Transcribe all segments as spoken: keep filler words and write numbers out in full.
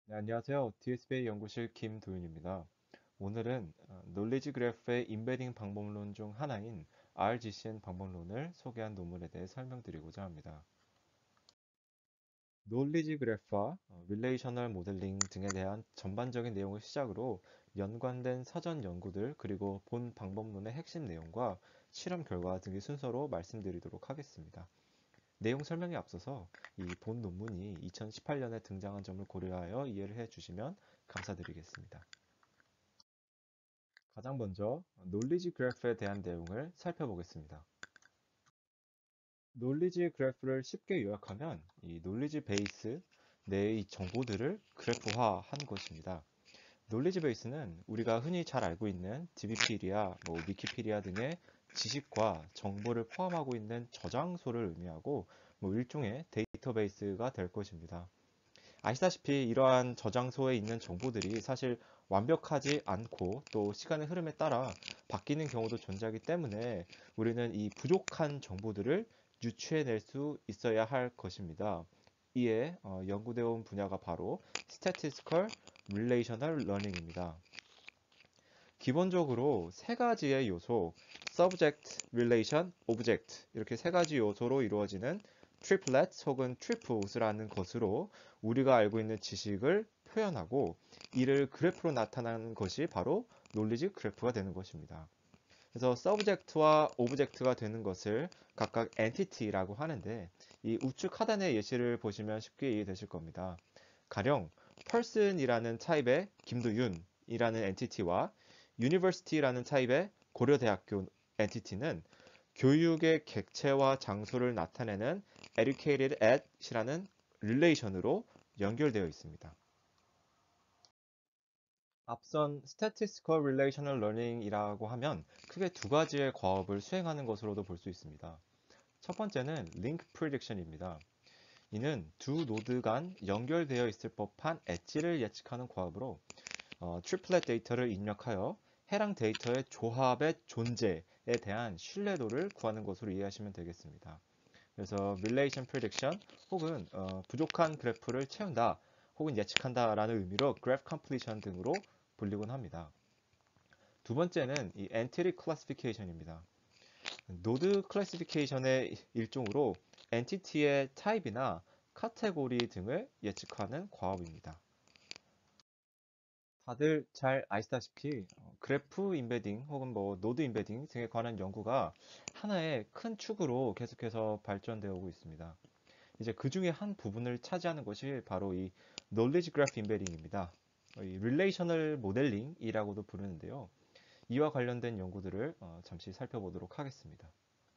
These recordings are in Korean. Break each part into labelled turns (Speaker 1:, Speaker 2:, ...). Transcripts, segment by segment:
Speaker 1: 네, 안녕하세요. 디에스비에이 연구실 김도윤입니다. 오늘은 어, 놀리지 그래프의 인베딩 방법론 중 하나인 알지씨엔 방법론을 소개한 논문에 대해 설명드리고자 합니다. 놀리지 그래프와 어, 릴레이셔널 모델링 등에 대한 전반적인 내용을 시작으로 연관된 사전 연구들 그리고 본 방법론의 핵심 내용과 실험 결과 등의 순서로 말씀드리도록 하겠습니다. 내용 설명에 앞서서 이 본 논문이 이천십팔 년에 등장한 점을 고려하여 이해를 해주시면 감사드리겠습니다. 가장 먼저 놀리지 그래프에 대한 내용을 살펴보겠습니다. 놀리지 그래프를 쉽게 요약하면 이 놀리지 베이스 내의 정보들을 그래프화한 것입니다. 놀리지 베이스는 우리가 흔히 잘 알고 있는 디비피디아, 뭐 위키피디아 등의 지식과 정보를 포함하고 있는 저장소를 의미하고 뭐 일종의 데이터베이스가 될 것입니다. 아시다시피 이러한 저장소에 있는 정보들이 사실 완벽하지 않고 또 시간의 흐름에 따라 바뀌는 경우도 존재하기 때문에 우리는 이 부족한 정보들을 유추해낼 수 있어야 할 것입니다. 이에 어, 연구되어 온 분야가 바로 Statistical Relational Learning입니다. 기본적으로 세 가지의 요소, Subject, Relation, Object 이렇게 세 가지 요소로 이루어지는 트리플렛 혹은 트리플스라는 것으로 우리가 알고 있는 지식을 표현하고 이를 그래프로 나타나는 것이 바로 논리지 그래프가 되는 것입니다. 그래서 subject와 object가 되는 것을 각각 entity라고 하는데 이 우측 하단의 예시를 보시면 쉽게 이해되실 겁니다. 가령 person이라는 타입의 김도윤이라는 엔티티와 university라는 타입의 고려대학교 엔티티는 교육의 객체와 장소를 나타내는 educated at이라는 릴레이션으로 연결되어 있습니다. 앞선 Statistical Relational Learning이라고 하면 크게 두 가지의 과업을 수행하는 것으로도 볼 수 있습니다. 첫 번째는 Link Prediction입니다. 이는 두 노드 간 연결되어 있을 법한 엣지를 예측하는 과업으로 어, 트리플렛 데이터를 입력하여 해당 데이터의 조합의 존재에 대한 신뢰도를 구하는 것으로 이해하시면 되겠습니다. 그래서 Relation Prediction 혹은 어, 부족한 그래프를 채운다 혹은 예측한다 라는 의미로 Graph Completion 등으로 불리곤 합니다. 두 번째는 이 Entity Classification입니다. 노드 클래시피케이션의 일종으로 엔티티의 타입이나 카테고리 등을 예측하는 과업입니다. 다들 잘 아시다시피 어, 그래프 인베딩 혹은 뭐 노드 인베딩 등에 관한 연구가 하나의 큰 축으로 계속해서 발전되어 오고 있습니다. 이제 그 중에 한 부분을 차지하는 것이 바로 이 knowledge graph embedding입니다. 이 relational modeling이라고도 부르는데요. 이와 관련된 연구들을 어, 잠시 살펴보도록 하겠습니다.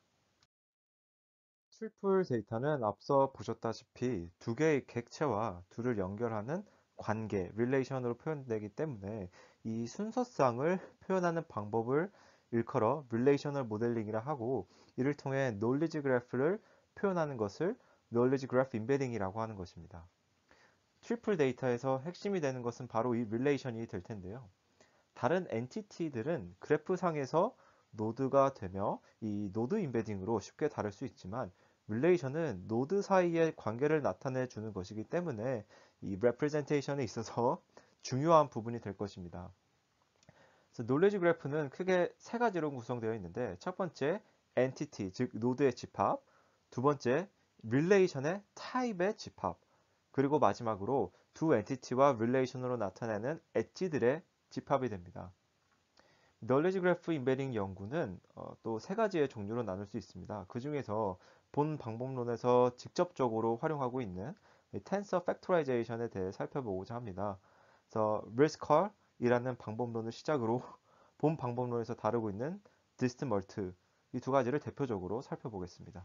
Speaker 1: 트리플 데이터는 앞서 보셨다시피 두 개의 객체와 둘을 연결하는 관계, 릴레이션으로 표현되기 때문에 이 순서상을 표현하는 방법을 일컬어 릴레이셔널 모델링이라 하고 이를 통해 놀리지 그래프를 표현하는 것을 놀리지 그래프 임베딩이라고 하는 것입니다. 트리플 데이터에서 핵심이 되는 것은 바로 이 릴레이션이 될 텐데요. 다른 엔티티들은 그래프상에서 노드가 되며 이 노드 임베딩으로 쉽게 다룰 수 있지만 릴레이션은 노드 사이의 관계를 나타내 주는 것이기 때문에 이 레프레젠테이션에 있어서 중요한 부분이 될 것입니다. 그래서 놀리지 그래프는 크게 세 가지로 구성되어 있는데 첫 번째 엔티티 즉 노드의 집합, 두 번째 릴레이션의 타입의 집합, 그리고 마지막으로 두 엔티티와 릴레이션으로 나타내는 엣지들의 집합이 됩니다. 널리지 그래프 임베딩 연구는 어, 또 세 가지의 종류로 나눌 수 있습니다. 그 중에서 본 방법론에서 직접적으로 활용하고 있는 텐서 팩토라이제이션에 대해 살펴보고자 합니다. 그래서 리스컬이라는 방법론을 시작으로 본 방법론에서 다루고 있는 디스트 멀트 이 두 가지를 대표적으로 살펴보겠습니다.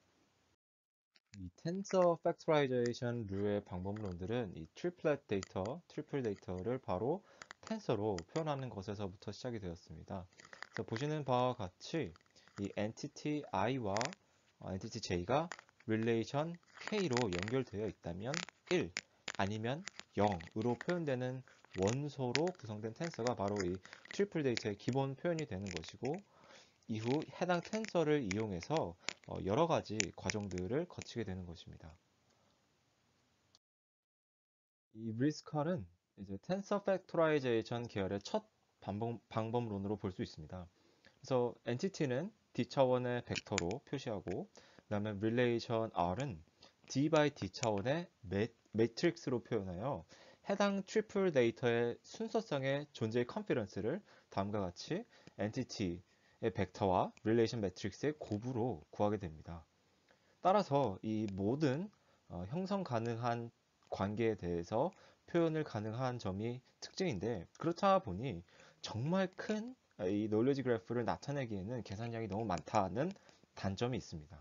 Speaker 1: 이 텐서 팩토라이제이션 류의 방법론들은 이 트리플렛 데이터, 트리플 데이터를 바로 텐서로 표현하는 것에서부터 시작이 되었습니다. 그래서 보시는 바와 같이 이 엔티티 i와 엔티티 j가 relation k로 연결되어 있다면 일 아니면 영으로 표현되는 원소로 구성된 텐서가 바로 이 트리플 데이터의 기본 표현이 되는 것이고 이후 해당 텐서를 이용해서 어, 여러 가지 과정들을 거치게 되는 것입니다. 이 리스컬은 이제 텐서 팩토라이제이션 계열의 첫 방법, 방법론으로 볼 수 있습니다. 그래서 엔티티는 D 차원의 벡터로 표시하고, 그다음에 relation R은 D by D 차원의 매, 매트릭스로 표현하여 해당 트리플 데이터의 순서상의 존재의 컨피런스를 다음과 같이 엔티티의 벡터와 relation 매트릭스의 곱으로 구하게 됩니다. 따라서 이 모든 어, 형성 가능한 관계에 대해서 표현을 가능한 점이 특징인데, 그렇다 보니 정말 큰 이 놀리지 그래프를 나타내기에는 계산량이 너무 많다는 단점이 있습니다.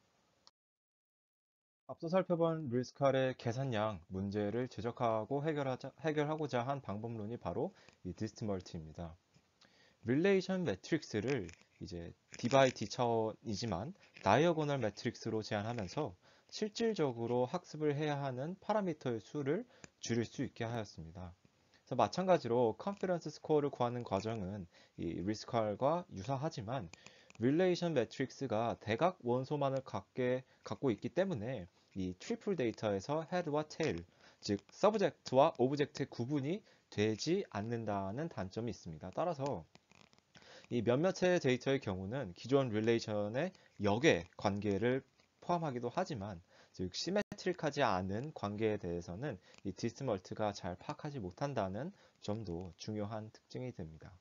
Speaker 1: 앞서 살펴본 루이스칼의 계산량 문제를 제적하고 해결하자, 해결하고자 한 방법론이 바로 이 디스트멀티입니다. 릴레이션 매트릭스를 이제 D by D 차원이지만 다이어고널 매트릭스로 제한하면서 실질적으로 학습을 해야 하는 파라미터의 수를 줄일 수 있게 하였습니다. 그래서 마찬가지로 컨피던스 스코어를 구하는 과정은 이 리스컬과 유사하지만 릴레이션 매트릭스가 대각 원소만을 갖게, 갖고 있기 때문에 이 트리플 데이터에서 헤드와 테일, 즉 서브젝트와 오브젝트의 구분이 되지 않는다는 단점이 있습니다. 따라서 이 몇몇의 데이터의 경우는 기존 릴레이션의 역의 관계를 포함하기도 하지만, 즉 시메트릭하지 않은 관계에 대해서는 이 디스멀트가 잘 파악하지 못한다는 점도 중요한 특징이 됩니다.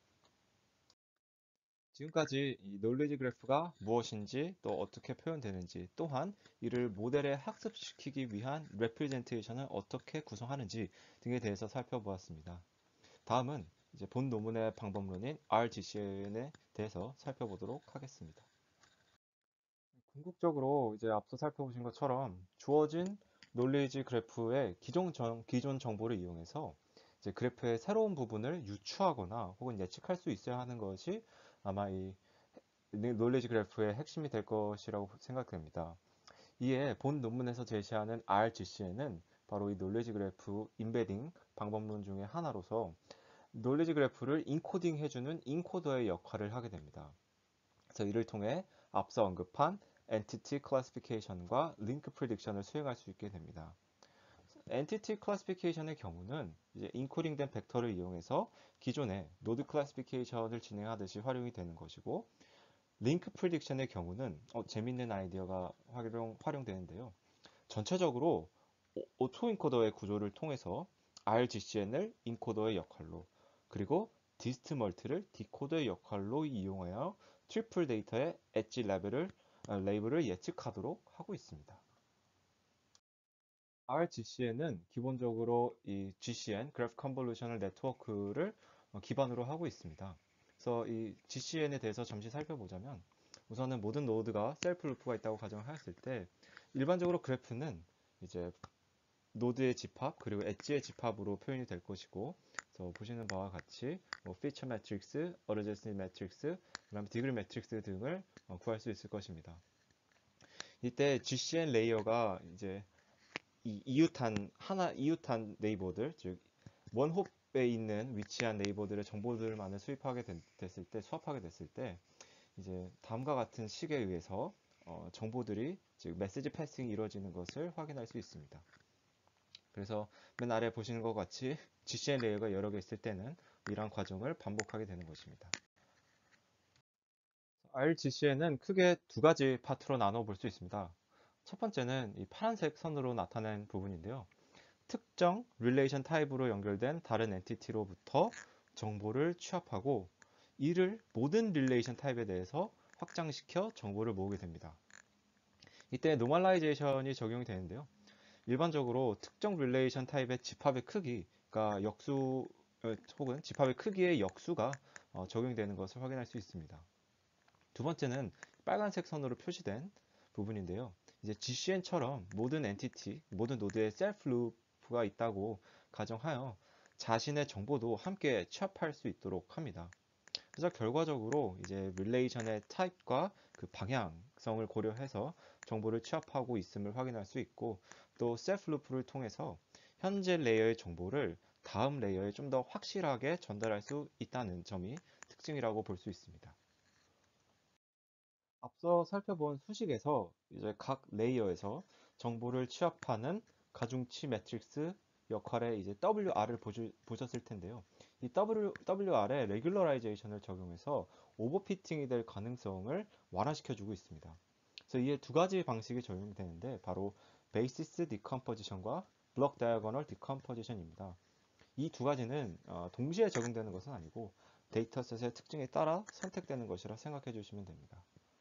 Speaker 1: 지금까지 이 놀리지 그래프가 무엇인지, 또 어떻게 표현되는지, 또한 이를 모델에 학습시키기 위한 레프레젠테이션을 어떻게 구성하는지 등에 대해서 살펴보았습니다. 다음은 이제 본 논문의 방법론인 알지씨엔에 대해서 살펴보도록 하겠습니다. 궁극적으로 이제 앞서 살펴보신 것처럼 주어진 놀리지 그래프의 기존, 정, 기존 정보를 이용해서 이제 그래프의 새로운 부분을 유추하거나 혹은 예측할 수 있어야 하는 것이 아마 이 놀리지 그래프의 핵심이 될 것이라고 생각됩니다. 이에 본 논문에서 제시하는 알지씨엔은 바로 이 놀리지 그래프 인베딩 방법론 중에 하나로서 놀리지 그래프를 인코딩 해주는 인코더의 역할을 하게 됩니다. 그래서 이를 통해 앞서 언급한 Entity Classification과 Link Prediction을 수행할 수 있게 됩니다. Entity Classification의 경우는 이제 인코딩된 벡터를 이용해서 기존의 노드 클래시피케이션을 진행하듯이 활용이 되는 것이고, 링크 프리딕션의 경우는 어, 재밌는 아이디어가 활용, 활용되는데요. 전체적으로 오토 인코더의 구조를 통해서 알지씨엔을 인코더의 역할로, 그리고 디스트 멀티를 디코더의 역할로 이용하여 트리플 데이터의 엣지 레벨을, 어, 레이블을 예측하도록 하고 있습니다. 알지씨엔은 기본적으로 이 지씨엔, 그래프 컨볼루셔널 네트워크를 어, 기반으로 하고 있습니다. 그래서 이 지씨엔에 대해서 잠시 살펴보자면, 우선은 모든 노드가 셀프 루프가 있다고 가정하였을 때 일반적으로 그래프는 이제 노드의 집합 그리고 엣지의 집합으로 표현이 될 것이고, 그래서 보시는 바와 같이 뭐 피처 매트릭스, 어드제스니 매트릭스, 그다음에 디그리 매트릭스 등을 어, 구할 수 있을 것입니다. 이때 지씨엔 레이어가 이제 이 이웃한 하나 이웃한 네이버들, 즉 원홉에 있는 위치한 네이버들의 정보들만을 수입하게 된- 됐을 때 수합하게 됐을 때 이제 다음과 같은 식에 의해서 어, 정보들이 즉 메시지 패싱이 이루어지는 것을 확인할 수 있습니다. 그래서 맨 아래 보시는 것 같이 지씨엔 레이어가 여러 개 있을 때는 이러한 과정을 반복하게 되는 것입니다. 알지씨엔은 크게 두 가지 파트로 나눠 볼 수 있습니다. 첫 번째는 이 파란색 선으로 나타낸 부분인데요. 특정 릴레이션 타입으로 연결된 다른 엔티티로부터 정보를 취합하고 이를 모든 릴레이션 타입에 대해서 확장시켜 정보를 모으게 됩니다. 이때 노멀라이제이션이 적용이 되는데요. 일반적으로 특정 릴레이션 타입의 집합의 크기가 역수 어, 혹은 집합의 크기의 역수가 어, 적용되는 것을 확인할 수 있습니다. 두 번째는 빨간색 선으로 표시된 부분인데요. 이제 지씨엔처럼 모든 엔티티, 모든 노드에 셀프 루프가 있다고 가정하여 자신의 정보도 함께 취합할 수 있도록 합니다. 그래서 결과적으로 이제 릴레이션의 타입과 그 방향성을 고려해서 정보를 취합하고 있음을 확인할 수 있고, 또 셀프 루프를 통해서 현재 레이어의 정보를 다음 레이어에 좀 더 확실하게 전달할 수 있다는 점이 특징이라고 볼 수 있습니다. 앞서 살펴본 수식에서 이제 각 레이어에서 정보를 취합하는 가중치 매트릭스 역할의 이제 더블유알을 보셨을 텐데요. 이 W, 더블유알에 레귤러라이제이션을 적용해서 오버피팅이 될 가능성을 완화시켜주고 있습니다. 그래서 이에 두 가지 방식이 적용되는데 바로 베이시스 디컴포지션과 블록 다이아고널 디컴포지션입니다. 이 두 가지는 어, 동시에 적용되는 것은 아니고 데이터셋의 특징에 따라 선택되는 것이라 생각해 주시면 됩니다.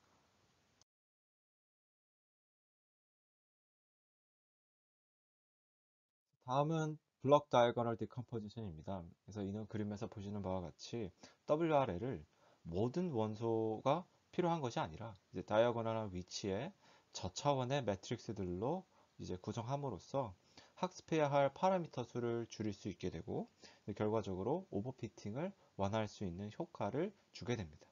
Speaker 1: 다음은 블록 다이아고널 디컴포지션입니다. 그래서 이는 그림에서 보시는 바와 같이 더블유알엘을 모든 원소가 필요한 것이 아니라 이제 다이아고널한 위치에 저차원의 매트릭스들로 이제 구성함으로써 학습해야 할 파라미터 수를 줄일 수 있게 되고 결과적으로 오버피팅을 완화할 수 있는 효과를 주게 됩니다.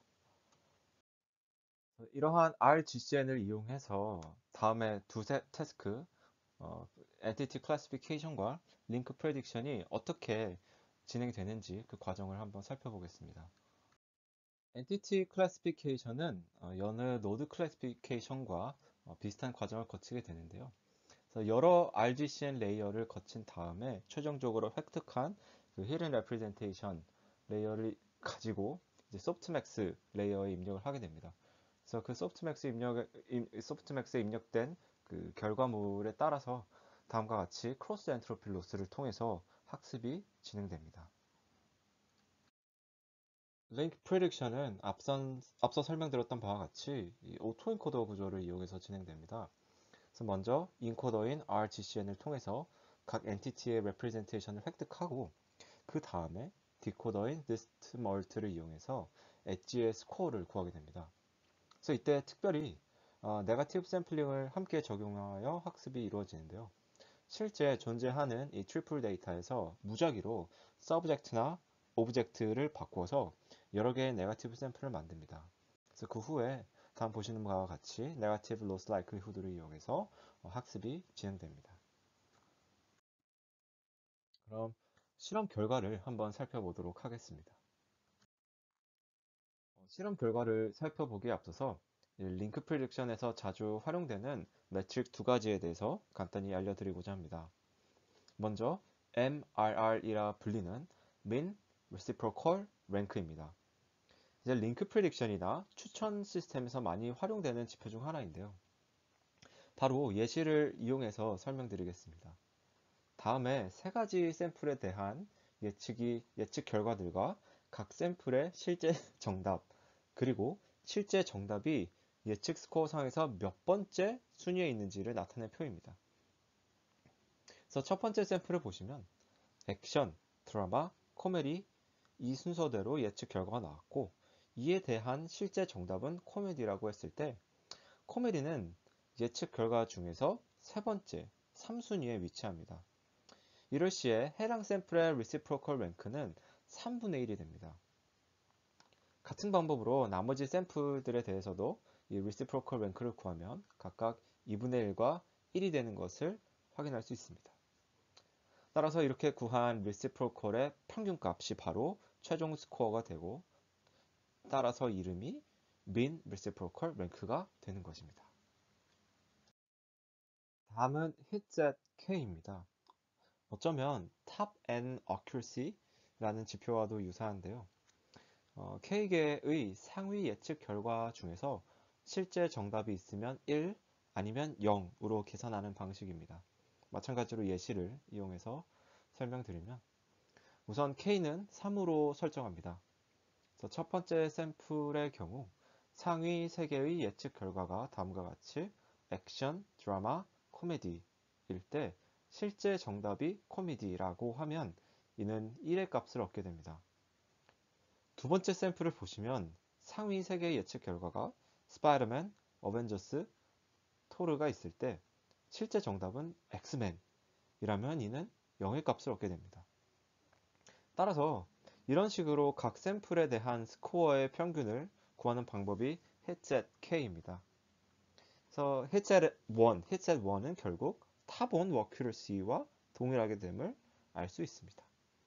Speaker 1: 이러한 알지씨엔을 이용해서 다음에 두세 태스크 어, Entity Classification과 Link Prediction이 어떻게 진행되는지 그 과정을 한번 살펴보겠습니다. Entity Classification은 어, 여느 노드 클래시피케이션과 어, 비슷한 과정을 거치게 되는데요. 그래서 여러 알지씨엔 레이어를 거친 다음에 최종적으로 획득한 그 Hidden Representation 레이어를 가지고 이제 소프트맥스 레이어에 입력을 하게 됩니다. 그래서 그 소프트맥스 입력, 소프트맥스에 입력된 그 결과물에 따라서 다음과 같이 크로스 엔트로피 로스를 통해서 학습이 진행됩니다. 링크 프리딕션은 앞선, 앞서 설명드렸던 바와 같이 오토 인코더 구조를 이용해서 진행됩니다. 그래서 먼저 인코더인 알지씨엔을 통해서 각 엔티티의 레프레젠테이션을 획득하고 그 다음에 디코더인 리스트 멀트를 이용해서 엣지의 스코어를 구하게 됩니다. 그래서 이때 특별히 어, 네거티브 샘플링을 함께 적용하여 학습이 이루어지는데요. 실제 존재하는 이 트리플 데이터에서 무작위로 서브젝트나 오브젝트를 바꿔서 여러 개의 네거티브 샘플을 만듭니다. 그래서 그 후에 다음 보시는 바와 같이 네거티브 로스 라이클리후드를 이용해서 어, 학습이 진행됩니다. 그럼 실험 결과를 한번 살펴보도록 하겠습니다. 어, 실험 결과를 살펴보기에 앞서서 링크 프리딕션에서 자주 활용되는 매트릭 두 가지에 대해서 간단히 알려드리고자 합니다. 먼저 엠알알이라 불리는 Mean Reciprocal Rank입니다. 이제 링크 프리딕션이나 추천 시스템에서 많이 활용되는 지표 중 하나인데요. 바로 예시를 이용해서 설명드리겠습니다. 다음에 세 가지 샘플에 대한 예측이, 예측 결과들과 각 샘플의 실제 정답, 그리고 실제 정답이 예측 스코어 상에서 몇 번째 순위에 있는지를 나타낸 표입니다. 그래서 첫 번째 샘플을 보시면 액션, 드라마, 코미디 이 순서대로 예측 결과가 나왔고 이에 대한 실제 정답은 코미디라고 했을 때 코미디는 예측 결과 중에서 세 번째, 삼 순위에 위치합니다. 이럴 시에 해당 샘플의 reciprocal rank는 삼분의 일이 됩니다. 같은 방법으로 나머지 샘플들에 대해서도 이 reciprocal rank를 구하면 각각 이분의 일과 일이 되는 것을 확인할 수 있습니다. 따라서 이렇게 구한 reciprocal의 평균값이 바로 최종 스코어가 되고 따라서 이름이 mean reciprocal rank가 되는 것입니다. 다음은 hitset K입니다. 어쩌면 top n accuracy라는 지표와도 유사한데요. 어, K개의 상위 예측 결과 중에서 실제 정답이 있으면 일 아니면 영으로 계산하는 방식입니다. 마찬가지로 예시를 이용해서 설명드리면 우선 K는 삼으로 설정합니다. 그래서 첫 번째 샘플의 경우 상위 세 개의 예측 결과가 다음과 같이 액션, 드라마, 코미디일 때 실제 정답이 코미디라고 하면 이는 일의 값을 얻게 됩니다. 두 번째 샘플을 보시면 상위 세 개의 예측 결과가 스파이더맨, 어벤져스, 토르가 있을 때 실제 정답은 엑스맨이라면 이는 영의 값을 얻게 됩니다. 따라서 이런 식으로 각 샘플에 대한 스코어의 평균을 구하는 방법이 헷셋 K입니다. 그래서 헷셋 일, 헷셋 일은 결국 탑1 워큐러시와 동일하게 됨을 알 수 있습니다.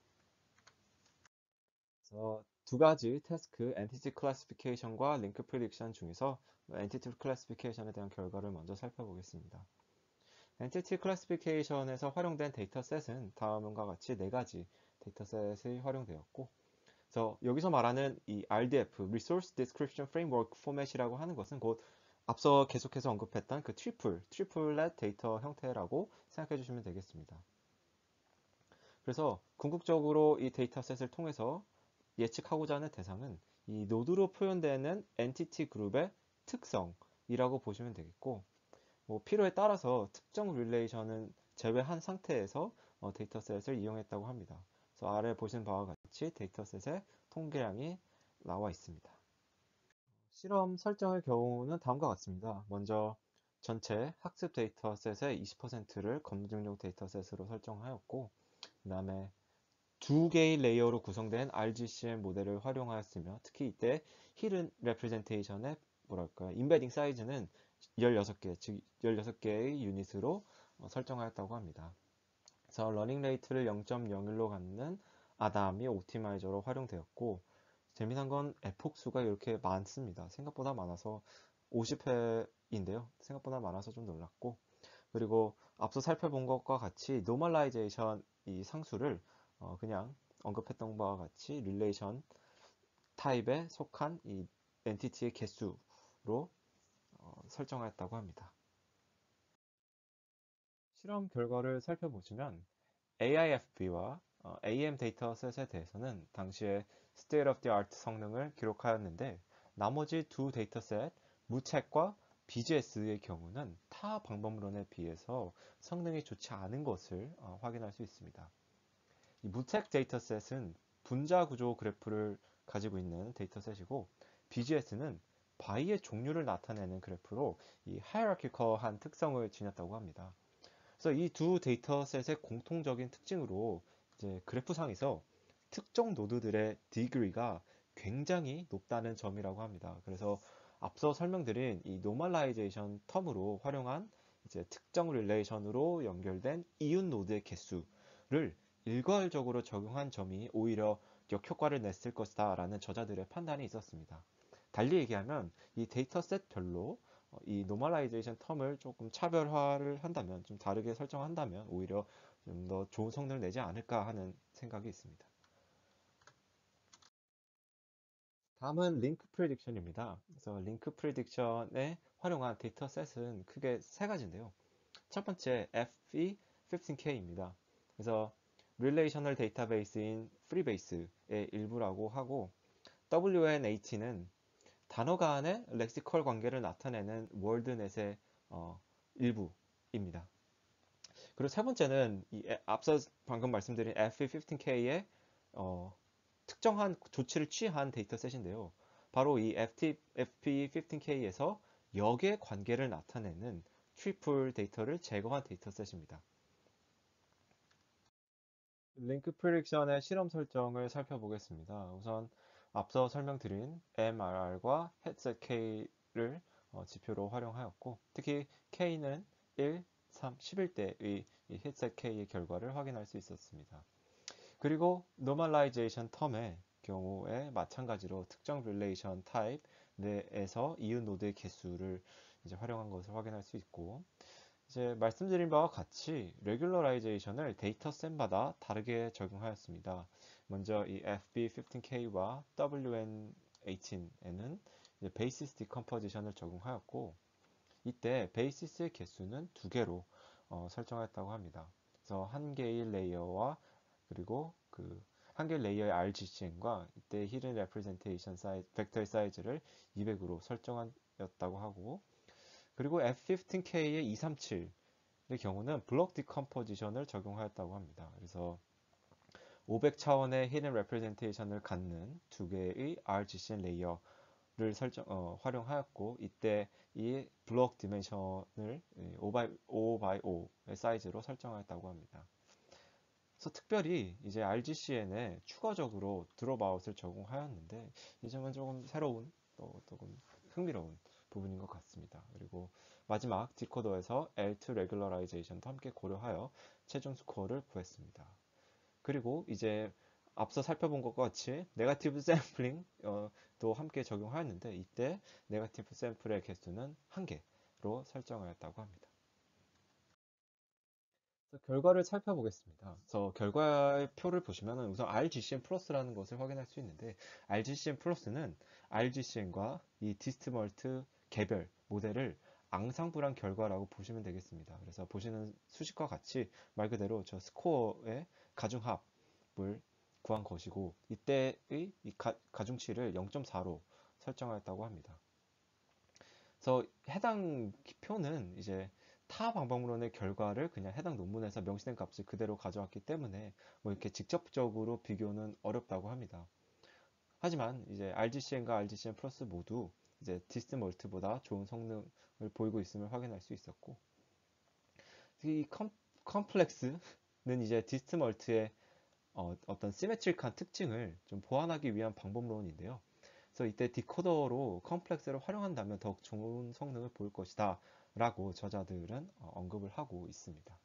Speaker 1: 그래서 두 가지 태스크, Entity Classification과 Link Prediction 중에서 Entity Classification에 대한 결과를 먼저 살펴보겠습니다. 엔티티 클래시피케이션에서 활용된 데이터셋은 다음과 같이 네 가지 데이터셋이 활용되었고, 그래서 여기서 말하는 이 알디에프, Resource Description Framework 포맷이라고 하는 것은 곧 앞서 계속해서 언급했던 그 트리플, 트리플렛 데이터 형태라고 생각해 주시면 되겠습니다. 그래서 궁극적으로 이 데이터셋을 통해서 예측하고자 하는 대상은 이 노드로 표현되는 엔티티 그룹의 특성이라고 보시면 되겠고, 뭐 필요에 따라서 특정 릴레이션은 제외한 상태에서 어, 데이터셋을 이용했다고 합니다. 그래서 아래 보신 바와 같이 데이터셋의 통계량이 나와 있습니다. 실험 설정의 경우는 다음과 같습니다. 먼저 전체 학습 데이터셋의 이십 퍼센트를 검증용 데이터셋으로 설정하였고, 그 다음에 두 개의 레이어로 구성된 알지씨엠 모델을 활용하였으며, 특히 이때 히든 레프레젠테이션의 뭐랄까 인베딩 사이즈는 열여섯 개, 즉 열여섯 개의 유닛으로 어, 설정하였다고 합니다. 그래서 러닝 레이트를 영 점 영일로 갖는 아담이 옵티마이저로 활용되었고, 재미난 건 에폭 수가 이렇게 많습니다. 생각보다 많아서 오십 회인데요. 생각보다 많아서 좀 놀랐고, 그리고 앞서 살펴본 것과 같이 노멀라이제이션 이 상수를 어, 그냥 언급했던 바와 같이 릴레이션 타입에 속한 이 엔티티의 개수로 어, 설정하였다고 합니다. 실험 결과를 살펴보시면 에이아이에프비와 어, 에이엠 데이터셋에 대해서는 당시에 State of the Art 성능을 기록하였는데, 나머지 두 데이터셋 무책과 비지에스의 경우는 타 방법론에 비해서 성능이 좋지 않은 것을 어, 확인할 수 있습니다. 이 무책 데이터셋은 분자 구조 그래프를 가지고 있는 데이터셋이고, 비지에스는 바이의 종류를 나타내는 그래프로 이 하이라키컬한 특성을 지녔다고 합니다. 그래서 이 두 데이터셋의 공통적인 특징으로 이제 그래프상에서 특정 노드들의 degree가 굉장히 높다는 점이라고 합니다. 그래서 앞서 설명드린 이 노멀라이제이션 텀으로 활용한 이제 특정 릴레이션으로 연결된 이웃 노드의 개수를 일괄적으로 적용한 점이 오히려 역효과를 냈을 것이다 라는 저자들의 판단이 있었습니다. 달리 얘기하면 이 데이터셋별로 어, 이 노멀라이제이션 텀을 조금 차별화를 한다면, 좀 다르게 설정한다면 오히려 좀 더 좋은 성능을 내지 않을까 하는 생각이 있습니다. 다음은 링크 프리딕션입니다. 그래서 링크 프리딕션에 활용한 데이터셋은 크게 세 가지인데요. 첫 번째 에프이 십오 케이입니다. 그래서 릴레이셔널 데이터베이스인 프리베이스의 일부라고 하고, 더블유엔에이치는 단어 간의 렉시컬 관계를 나타내는 월드넷의 어, 일부입니다. 그리고 세 번째는 이 앞서 방금 말씀드린 에프이 십오 케이의 어, 특정한 조치를 취한 데이터셋인데요. 바로 이 에프피 십오 케이에서 역의 관계를 나타내는 트리플 데이터를 제거한 데이터셋입니다. 링크 프리딕션의 실험 설정을 살펴보겠습니다. 우선 앞서 설명드린 엠알알과 헤드셋 K를 어, 지표로 활용하였고, 특히 K는 일, 삼, 십일 대의 헤드셋 K의 결과를 확인할 수 있었습니다. 그리고 노멀라이제이션 텀의 경우에 마찬가지로 특정 릴레이션 타입 내에서 이웃 노드의 개수를 이제 활용한 것을 확인할 수 있고, 이제 말씀드린 바와 같이 레귤러라이제이션을 데이터셋마다 다르게 적용하였습니다. 먼저 이 에프비 십오 케이와 더블유엔 십팔에는 베이시스 디컴포지션을 적용하였고, 이때 베이시스의 개수는 두 개로 어, 설정했다고 합니다. 그래서 한 개의 레이어와 그리고 그 한 개의 레이어의 알지씨엔과 이때 히든 레프레젠테이션 사이즈, 벡터의 사이즈를 이백으로 설정하였다고 하고, 그리고 에프 십오 케이의 이백삼십칠의 경우는 블록 디컴포지션을 적용하였다고 합니다. 그래서 오백 차원의 히든 레프레젠테이션을 갖는 두 개의 알지씨엔 레이어를 설정, 어, 활용하였고, 이때 이 블록 디멘션을 오 바이 오의 사이즈로 설정하였다고 합니다. 그래서 특별히 이제 알지씨엔에 추가적으로 드롭아웃을 적용하였는데, 이 점은 조금 새로운 또 조금 흥미로운 부분인 것 같습니다. 그리고 마지막 디코더에서 엘 투 레귤러라이제이션도 함께 고려하여 최종 스코어를 구했습니다. 그리고 이제 앞서 살펴본 것과 같이 네거티브 샘플링도 함께 적용하였는데, 이때 네거티브 샘플의 개수는 한 개로 설정하였다고 합니다. 결과를 살펴보겠습니다. 그래서 결과표를 보시면 우선 알지씨엔 플러스라는 것을 확인할 수 있는데 알지씨엔 플러스는 알지씨엔과 이 디스트멀트 개별 모델을 앙상블한 결과라고 보시면 되겠습니다. 그래서 보시는 수식과 같이 말 그대로 저 스코어의 가중합을 구한 것이고 이때의 이 가, 가중치를 영 점 사로 설정하였다고 합니다. 그래서 해당 표는 이제 타 방법론의 결과를 그냥 해당 논문에서 명시된 값을 그대로 가져왔기 때문에 뭐 이렇게 직접적으로 비교는 어렵다고 합니다. 하지만 이제 알지씨엔과 알지씨엔 플러스 모두 이제 디스트 멀트보다 좋은 성능을 보이고 있음을 확인할 수 있었고 이 컴, 컴플렉스는 이제 디스트 멀트의 어, 어떤 시메트릭한 특징을 좀 보완하기 위한 방법론인데요. 그래서 이때 디코더로 컴플렉스를 활용한다면 더욱 좋은 성능을 보일 것이다 라고 저자들은 어, 언급을 하고 있습니다.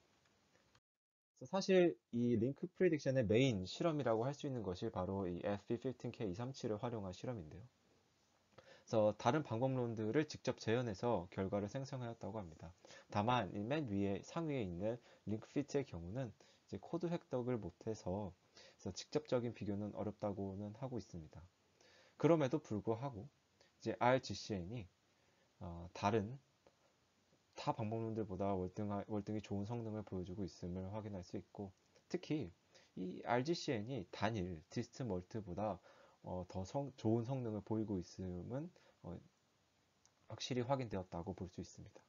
Speaker 1: 사실 이 링크 프리딕션의 메인 실험이라고 할 수 있는 것이 바로 이 에프피 십오 케이 이백삼십칠을 활용한 실험인데요. 그래서 다른 방법론들을 직접 재현해서 결과를 생성하였다고 합니다. 다만 이 맨 위에 상위에 있는 링크 피트의 경우는 이제 코드 획득을 못해서 그래서 직접적인 비교는 어렵다고는 하고 있습니다. 그럼에도 불구하고 이제 알지씨엔이 어, 다른 타 방법론들보다 월등, 월등히 좋은 성능을 보여주고 있음을 확인할 수 있고 특히 이 알지씨엔이 단일 디스트 멀트보다 어, 더 성, 좋은 성능을 보이고 있음은 어, 확실히 확인되었다고 볼 수 있습니다.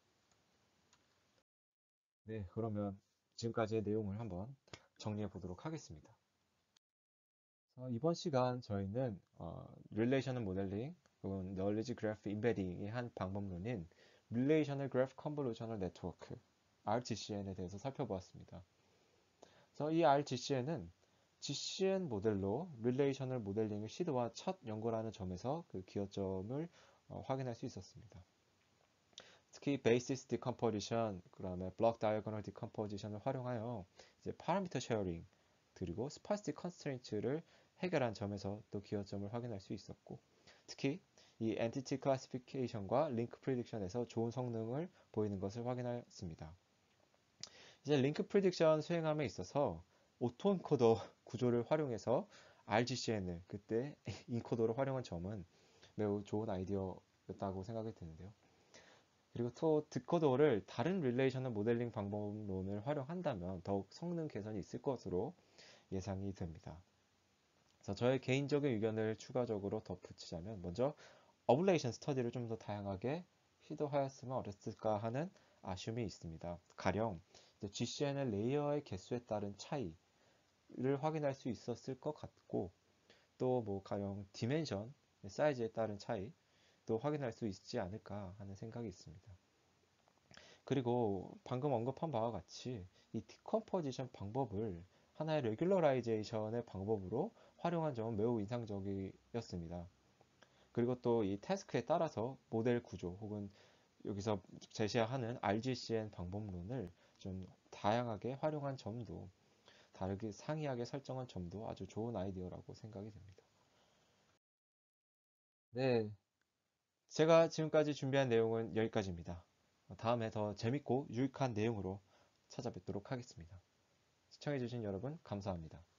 Speaker 1: 네, 그러면 지금까지의 내용을 한번 정리해 보도록 하겠습니다. 어, 이번 시간 저희는 어, 릴레이셔널 모델링 혹은 널리지 그래프 임베딩의 한 방법론인 릴레이셔널 그래프 컨볼루셔널 네트워크 알지씨엔에 대해서 살펴보았습니다. 그래서 이 알지씨엔은 지씨엔 모델로 릴레이셔널 모델링을 시도한 첫 연구라는 점에서 그 기여점을 어, 확인할 수 있었습니다. 특히 베이시스 디컴포지션, 그다음에 블록 다이어고널 디컴포지션을 활용하여 이제 파라미터 쉐어링 그리고 스파이시 컨스트레인트를 해결한 점에서 또 기여점을 확인할 수 있었고 특히 이 엔티티 클래시피케이션과 링크 프리딕션에서 좋은 성능을 보이는 것을 확인하였습니다. 이제 링크 프리딕션 수행함에 있어서 오토 인코더 구조를 활용해서 알지씨엔을 그때 인코더로 활용한 점은 매우 좋은 아이디어였다고 생각이 드는데요. 그리고 또 디코더를 다른 릴레이셔널 모델링 방법론을 활용한다면 더욱 성능 개선이 있을 것으로 예상이 됩니다. 그래서 저의 개인적인 의견을 추가적으로 덧붙이자면 먼저 어블레이션 스터디를 좀 더 다양하게 시도하였으면 어땠을까 하는 아쉬움이 있습니다. 가령 지씨엔의 레이어의 개수에 따른 차이를 확인할 수 있었을 것 같고 또 뭐 가령 디멘션 사이즈에 따른 차이도 확인할 수 있지 않을까 하는 생각이 있습니다. 그리고 방금 언급한 바와 같이 이 디컴포지션 방법을 하나의 레귤러라이제이션의 방법으로 활용한 점은 매우 인상적이었습니다. 그리고 또 이 태스크에 따라서 모델 구조 혹은 여기서 제시하는 알지씨엔 방법론을 좀 다양하게 활용한 점도 다르게 상이하게 설정한 점도 아주 좋은 아이디어라고 생각이 됩니다. 네, 제가 지금까지 준비한 내용은 여기까지입니다. 다음에 더 재밌고 유익한 내용으로 찾아뵙도록 하겠습니다. 시청해주신 여러분 감사합니다.